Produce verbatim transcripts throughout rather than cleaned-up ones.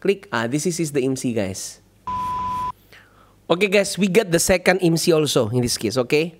click. Ah, this is, is the I M S I, guys. Okay, guys, we got the second I M S I also in this case, okay?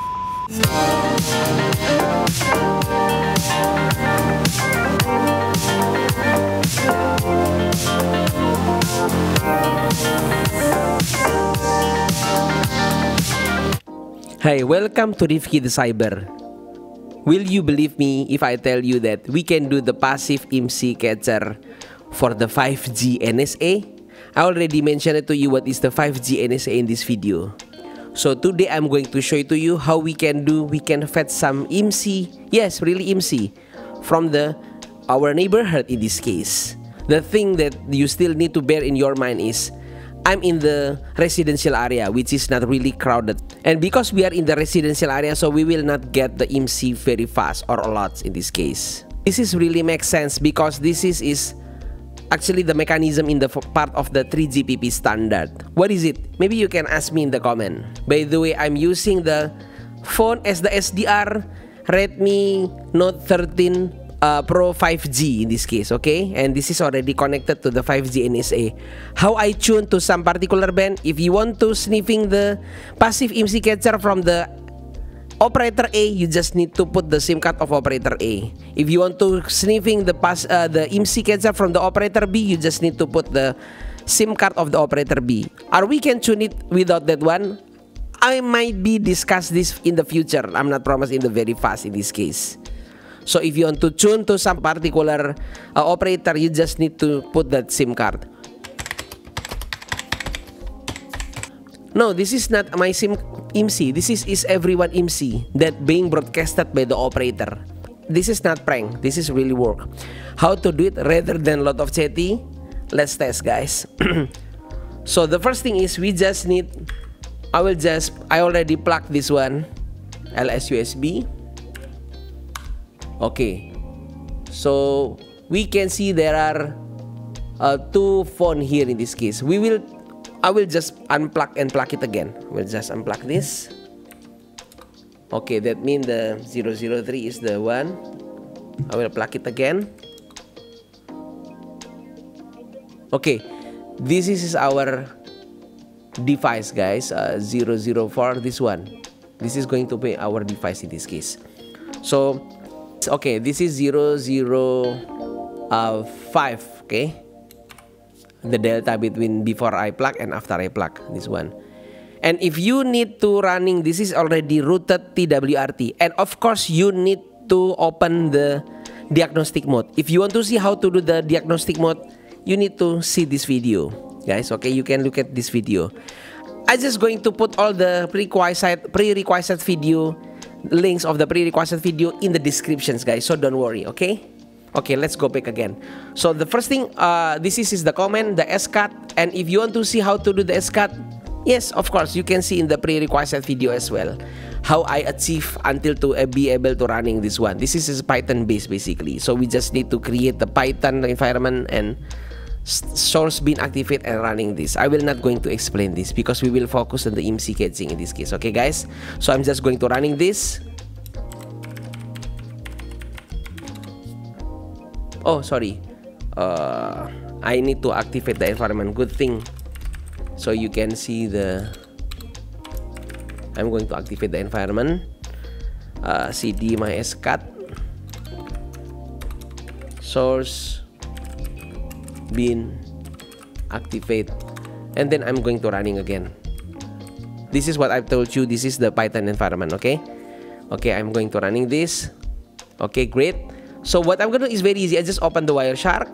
Hi, welcome to Rifki the Cyber. Will you believe me if I tell you that we can do the passive I M S I catcher for the five G N S A? I already mentioned it to you what is the five G N S A in this video. So today I'm going to show to you how we can do, we can fetch some I M S I, yes, really I M S I, from the our neighborhood in this case. The thing that you still need to bear in your mind is, I'm in the residential area, which is not really crowded. And because we are in the residential area, so we will not get the I M S I very fast or a lot in this case. This is really makes sense because this is, is actually the mechanism in the part of the three G P P standard. What is it? Maybe you can ask me in the comment. By the way, I'm using the phone as the S D R Redmi Note thirteen Uh, Pro five G in this case, okay? And this is already connected to the five G N S A. How I tune to some particular band? If you want to sniffing the passive I M S I catcher from the operator A, you just need to put the SIM card of operator A. If you want to sniffing the pass uh, the I M S I catcher from the operator B, you just need to put the SIM card of the operator B. Or we can tune it without that one. I might be discuss this in the future. I'm not promising the very fast in this case. So if you want to tune to some particular uh, operator, you just need to put that SIM card. No, this is not my SIM I M S I. This is, is everyone I M S I that being broadcasted by the operator. This is not prank. This is really work. How to do it rather than lot of chatty? Let's test, guys. So the first thing is we just need, I will just, I already plugged this one, L S U S B. Okay, so we can see there are uh, two phones here in this case. We will, I will just unplug and plug it again. We'll just unplug this. Okay, that means the zero zero three is the one. I will plug it again. Okay, this is our device, guys. Uh, zero zero four, this one. This is going to be our device in this case. So okay, this is zero zero five, okay? The delta between before I plug and after I plug, this one. And if you need to running, this is already routed T W R T. And of course, you need to open the diagnostic mode. If you want to see how to do the diagnostic mode, you need to see this video, guys, okay? You can look at this video. I'm just going to put all the prerequisite, prerequisite video links of the prerequisite video in the descriptions, guys, so don't worry, okay? Okay, let's go back again. So the first thing, uh, this is, is the comment, the S C A T, and if you want to see how to do the S C A T, yes, of course, you can see in the prerequisite video as well how I achieve until to uh, be able to running this one. This is, is Python based basically, so we just need to create the Python environment and source being activated and running this. I will not going to explain this because we will focus on the I M S I catching in this case, okay, guys? So I'm just going to running this. Oh, sorry. Uh, I need to activate the environment. Good thing. So you can see the. I'm going to activate the environment. Uh, C D my S C A T. Source being activate, and then I'm going to running again. This is what I've told you. This is the Python environment, okay? Okay, I'm going to running this. Okay, great. So what I'm gonna do is very easy. I just open the Wireshark.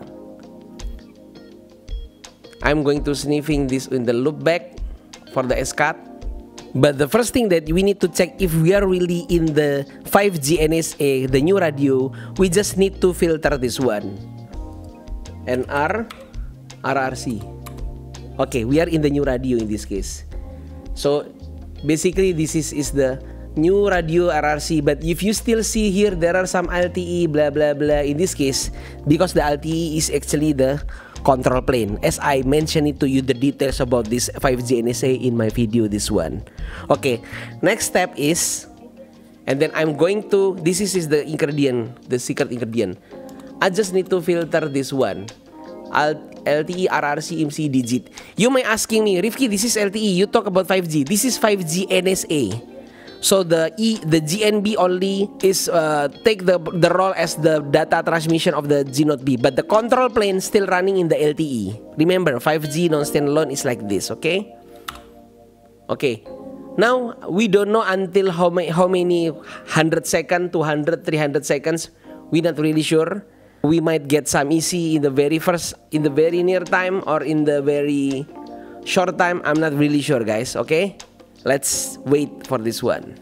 I'm going to sniffing this in the loopback for the S C A T. But the first thing that we need to check if we are really in the five G N S A, the new radio, we just need to filter this one. N R R R C. Okay, we are in the new radio in this case. So basically this is, is the new radio R R C, but if you still see here there are some L T E blah blah blah in this case, because the L T E is actually the control plane, as I mentioned it to you the details about this five G N S A in my video, this one. Okay, next step is, and then I'm going to, this is, is the ingredient, the secret ingredient. I just need to filter this one. L T E, R R C, I M S I, digit. You may asking me, Rifki, this is L T E. You talk about five G. This is five G N S A. So the E, the G N B only is uh, take the the role as the data transmission of the G Node B, but the control plane still running in the L T E. Remember, five G non-standalone is like this. Okay. Okay. Now we don't know until how many how many hundred second, two hundred, three hundred seconds. We're not really sure. We might get some E C in the very first, in the very near time, or in the very short time. I'm not really sure, guys. Okay. Let's wait for this one.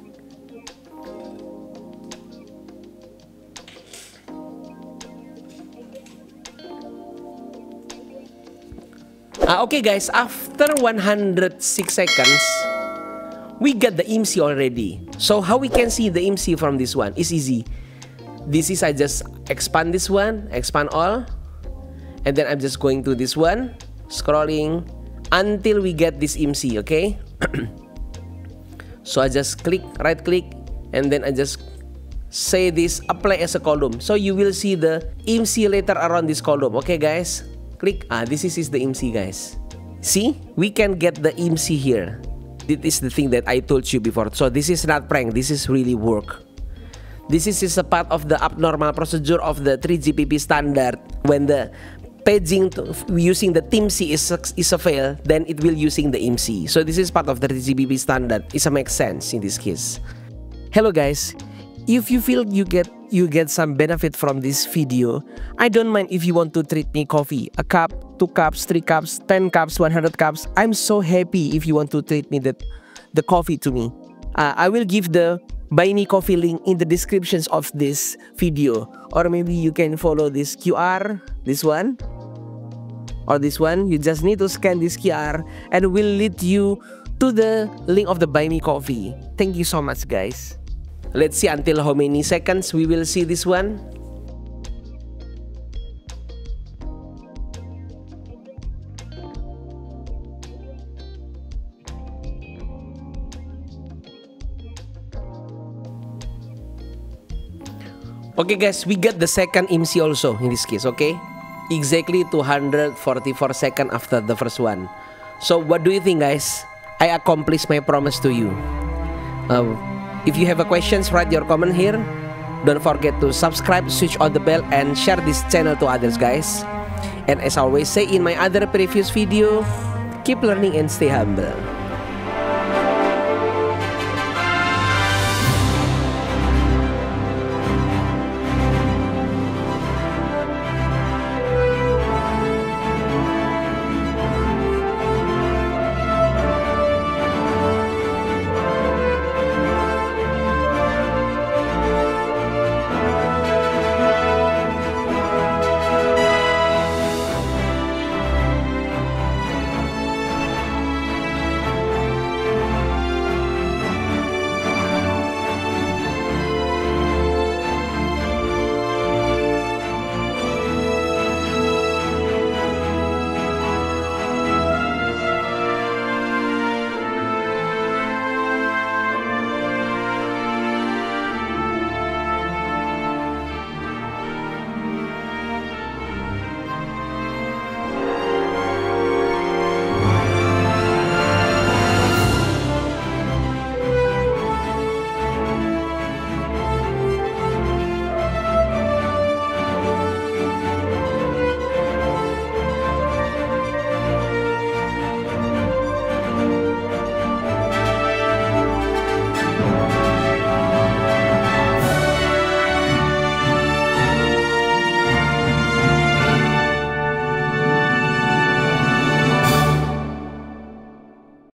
Uh, okay guys, after one hundred six seconds, we got the I M S I already. So how we can see the I M S I from this one? It's easy. This is, I just expand this one, expand all, and then I'm just going to this one, scrolling until we get this I M S I, okay? So I just click, right click, and then I just say this, apply as a column. So you will see the I M S I later around this column, okay guys? Click, ah, this is, is the I M S I, guys. See, we can get the I M S I here. This is the thing that I told you before. So this is not prank, this is really work. This is, is a part of the abnormal procedure of the three G P P standard. When the paging to, using the T I M S I is, is a fail, then it will using the I M S I. So this is part of the three G P P standard. It makes sense in this case. Hello guys, if you feel you get you get some benefit from this video, I don't mind if you want to treat me coffee, a cup, two cups, three cups, ten cups, one hundred cups. I'm so happy if you want to treat me that the coffee to me. Uh, I will give the buy me coffee link in the descriptions of this video, or maybe you can follow this Q R, this one, or this one. You just need to scan this Q R and will lead you to the link of the buy me coffee. Thank you so much guys. Let's see until how many seconds we will see this one. Okay guys, we got the second I M S I also in this case, okay? Exactly two hundred forty-four seconds after the first one. So what do you think guys? I accomplished my promise to you. Uh, if you have a questions, write your comment here. Don't forget to subscribe, switch on the bell, and share this channel to others guys. And as I always say in my other previous video, keep learning and stay humble.